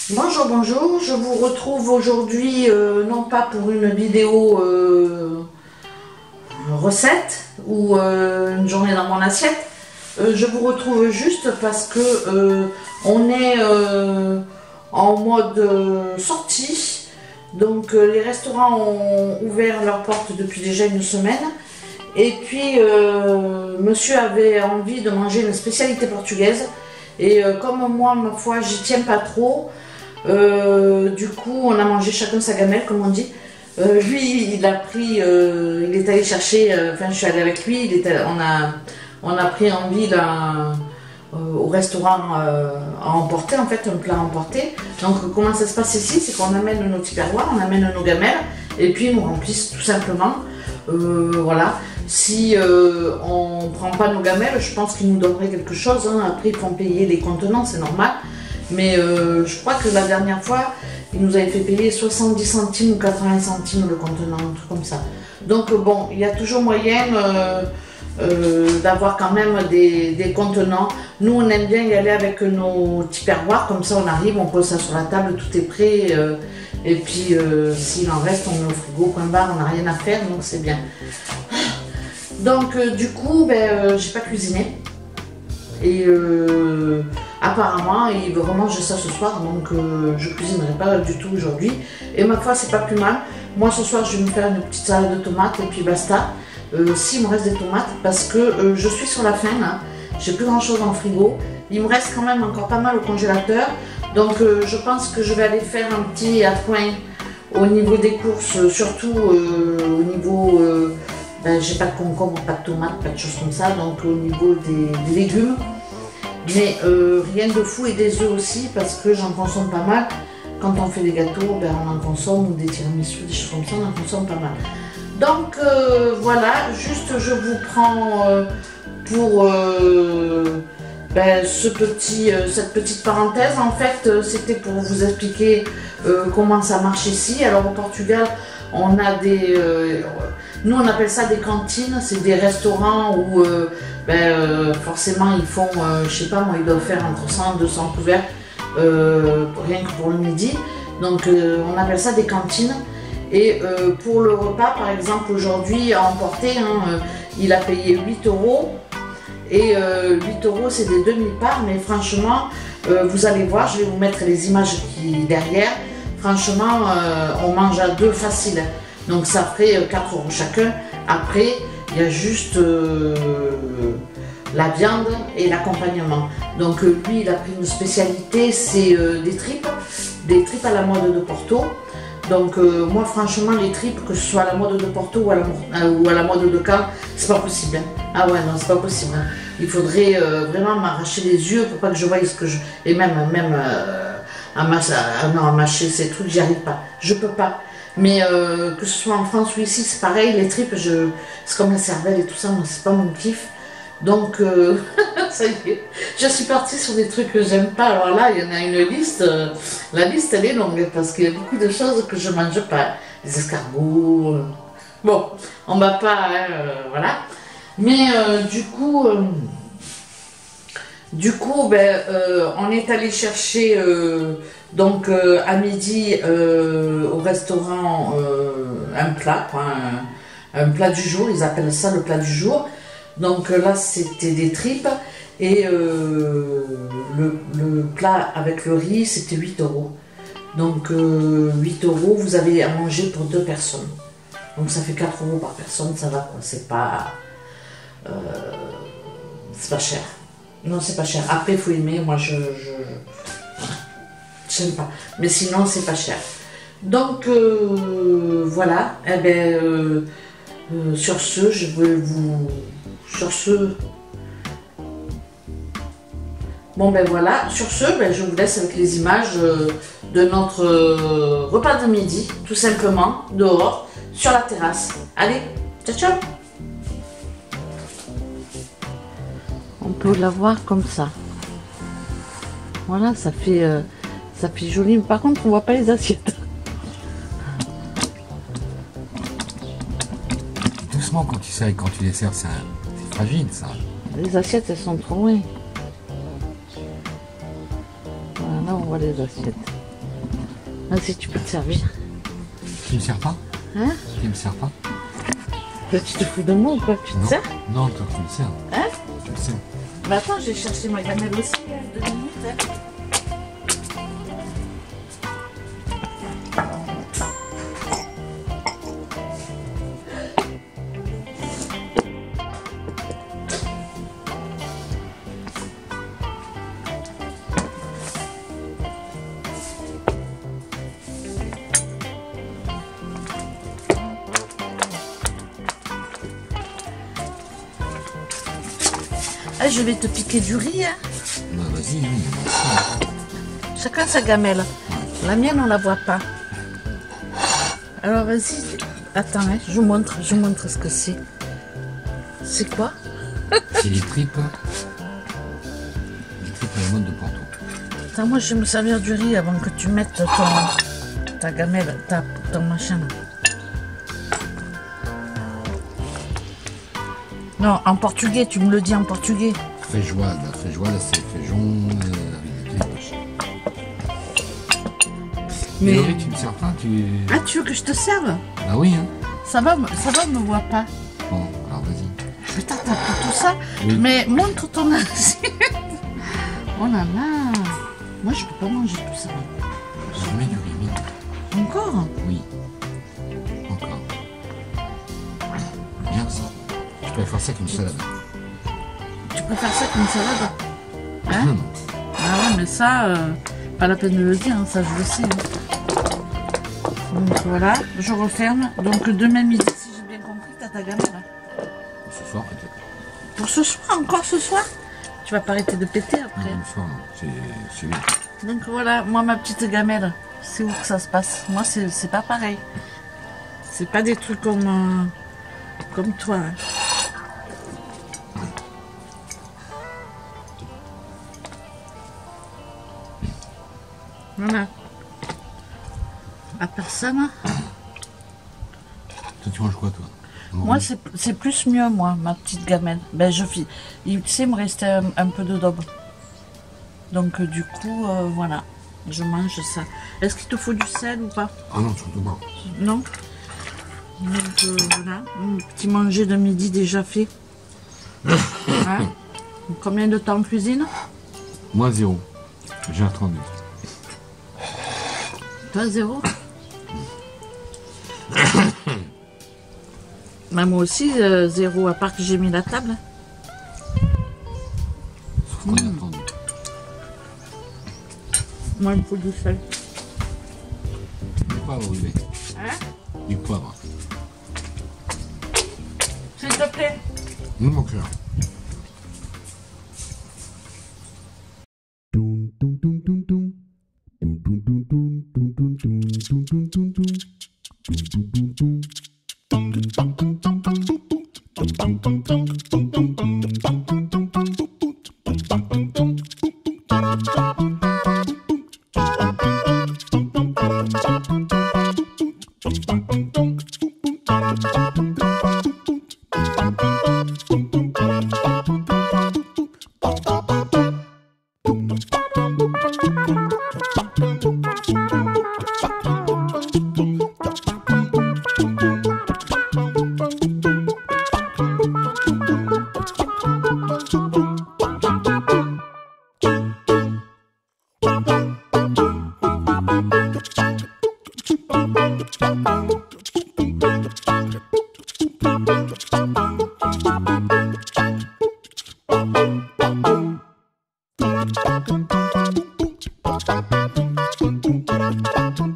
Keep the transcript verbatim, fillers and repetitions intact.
Bonjour, bonjour, je vous retrouve aujourd'hui euh, non pas pour une vidéo euh, recette ou euh, une journée dans mon assiette, euh, je vous retrouve juste parce que euh, on est euh, en mode euh, sortie, donc euh, les restaurants ont ouvert leurs portes depuis déjà une semaine et puis euh, monsieur avait envie de manger une spécialité portugaise et euh, comme moi ma foi j'y tiens pas trop. Euh, du coup, on a mangé chacun sa gamelle, comme on dit. Euh, lui, il a pris, euh, il est allé chercher, euh, enfin, je suis allée avec lui. Il est allé- on a, on a pris en ville un- euh, au restaurant euh, à emporter, en fait, un plat à emporter. Donc, comment ça se passe ici, c'est qu'on amène nos petits perroirs, on amène nos gamelles, et puis ils nous remplissent tout simplement. Euh, voilà. Si euh, on prend pas nos gamelles, je pense qu'ils nous donneraient quelque chose. Hein. Après, ils font payer les contenants, c'est normal. Mais euh, je crois que la dernière fois, ils nous avaient fait payer soixante-dix centimes ou quatre-vingts centimes le contenant, un truc comme ça. Donc euh, bon, il y a toujours moyen euh, euh, d'avoir quand même des, des contenants. Nous, on aime bien y aller avec nos petits perroirs, comme ça on arrive, on pose ça sur la table, tout est prêt. Euh, et puis euh, s'il en reste, on met au frigo, point barre, on n'a rien à faire, donc c'est bien. Donc euh, du coup, ben, euh, j'ai pas cuisiné. Et euh, apparemment, il veut remanger ça ce soir, donc euh, je cuisinerai pas du tout aujourd'hui. Et ma foi, c'est pas plus mal. Moi, ce soir, je vais me faire une petite salade de tomates et puis basta. Euh, S'il me reste des tomates, parce que euh, je suis sur la faim, là. J'ai plus grand chose dans le frigo. Il me reste quand même encore pas mal au congélateur. Donc, euh, je pense que je vais aller faire un petit appoint au niveau des courses, surtout euh, au niveau. Euh, Ben, j'ai pas de concombre, pas de tomates, pas de choses comme ça, donc au niveau des, des légumes. Mais euh, rien de fou et des œufs aussi, parce que j'en consomme pas mal. Quand on fait des gâteaux, ben, on en consomme, ou des tiramisu, des choses comme ça, on en consomme pas mal. Donc euh, voilà, juste je vous prends euh, pour euh, ben, ce petit, euh, cette petite parenthèse. En fait, euh, c'était pour vous expliquer euh, comment ça marche ici. Alors au Portugal, on a des... Euh, nous on appelle ça des cantines, c'est des restaurants où euh, ben, euh, forcément ils font, euh, je sais pas moi, ils doivent faire entre cent et deux cents couverts euh, rien que pour le midi. Donc euh, on appelle ça des cantines. Et euh, pour le repas, par exemple aujourd'hui à emporter, hein, euh, il a payé huit euros. Et euh, huit euros c'est des demi-parts, mais franchement, euh, vous allez voir, je vais vous mettre les images qui derrière. Franchement, euh, on mange à deux facile. Donc ça ferait quatre euros chacun. Après, il y a juste euh, la viande et l'accompagnement. Donc euh, lui, il a pris une spécialité, c'est euh, des tripes, des tripes à la mode de Porto. Donc euh, moi, franchement, les tripes, que ce soit à la mode de Porto ou à la, ou à la mode de Caen, c'est pas possible. Hein. Ah ouais, non, c'est pas possible. Hein. Il faudrait euh, vraiment m'arracher les yeux pour pas que je voie ce que je... Et même, même euh, à, mâcher, à, non, à mâcher ces trucs, j'y arrive pas. Je peux pas. Mais euh, que ce soit en France ou ici, c'est pareil, les tripes, je... c'est comme la cervelle et tout ça, moi c'est pas mon kiff. Donc, euh... ça y est, je suis partie sur des trucs que j'aime pas. Alors là, il y en a une liste, euh... la liste elle est longue parce qu'il y a beaucoup de choses que je mange pas. Les escargots, euh... bon, on va pas, hein, euh, voilà. Mais euh, du coup, euh... du coup, ben, euh, on est allé chercher. Euh... Donc euh, à midi euh, au restaurant euh, un plat, quoi, un, un plat du jour, ils appellent ça le plat du jour. Donc euh, là c'était des tripes et euh, le, le plat avec le riz c'était huit euros. Donc euh, huit euros, vous avez à manger pour deux personnes. Donc ça fait quatre euros par personne, ça va quoi, c'est pas, euh, c'est pas cher. Non c'est pas cher, après il faut aimer, moi je... je j'aime pas, mais sinon c'est pas cher. Donc euh, voilà, et eh ben euh, euh, sur ce, je vais vous, sur ce, bon ben voilà, sur ce, ben, je vous laisse avec les images euh, de notre euh, repas de midi, tout simplement dehors sur la terrasse. Allez, ciao ciao. On peut la voir comme ça. Voilà, ça fait euh, ça fait joli, mais par contre on voit pas les assiettes. Doucement quand tu sais, quand tu les sers, c'est fragile ça. Les assiettes elles sont trop loin. Voilà, on voit les assiettes. Vas-y, tu peux te servir. Tu me sers pas? Hein? Tu me sers pas? Tu te fous de moi ou quoi? Tu te Non. sers? Non, toi tu me sers. Hein? Tu me sers. Bah attends, j'ai cherché ma gamelle aussi, il y a deux minutes. Hein. Ah, je vais te piquer du riz. Hein. Bah vas-y, oui. Chacun sa gamelle. La mienne, on la voit pas. Alors vas-y. Attends, hein, je vous montre, je vous montre ce que c'est. C'est quoi? C'est les tripes. Les tripes à la mode de Porto. Attends, moi je vais me servir du riz avant que tu mettes ton, ta gamelle, ta, ton machin. Non, en portugais, tu me le dis en portugais. Feijoada. Feijoada, c'est feijon euh, avec des tripes. Mais Mais- Laurie, tu me sers pas? Tu... Ah, tu veux que je te serve? Bah oui, hein. Ça va, me- ça va, me voit pas. Bon, alors vas-y. Putain, t'as pris tout ça. Oui. Mais montre ton assiette. Oh là là. Moi, je peux pas manger tout ça. Je mets du riz, oui. Encore? Oui. Encore. Merci. Je peux faire ça qu'une salade. Tu préfères ça qu'une salade? Hein? Non, non. Ah ouais, mais ça, euh, pas la peine de le dire, hein, ça je le sais. hein. Donc voilà, je referme. Donc demain midi, si j'ai bien compris, t'as ta gamelle. hein. Ce soir peut-être. Pour ce soir, encore ce soir? Tu vas pas arrêter de péter Non, après. le soir, non. C'est c'est lui. Donc voilà, moi ma petite gamelle, c'est où que ça se passe? Moi c'est c'est pas pareil. C'est pas des trucs comme, euh, comme toi. hein. Voilà. À personne. Toi, tu manges quoi, toi? Moi c'est c'est plus mieux moi, ma petite gamelle. Ben je fis. Il tu sais, il me restait un, un peu de daube. Donc euh, du coup, euh, voilà. Je mange ça. Est-ce qu'il te faut du sel ou pas? Ah non, surtout pas. Non. Donc euh, voilà, un petit manger de midi déjà fait. Hein? Combien de temps en cuisine? Moi, zéro. J'ai attendu. Toi zéro. Bah, moi aussi euh, zéro, à part que j'ai mis la table. Sauf qu'on a attendu. Moi il me faut du sel. Du poivre, oui. Hein? Du poivre. S'il te plaît. Nous, mon cœur. Thank you.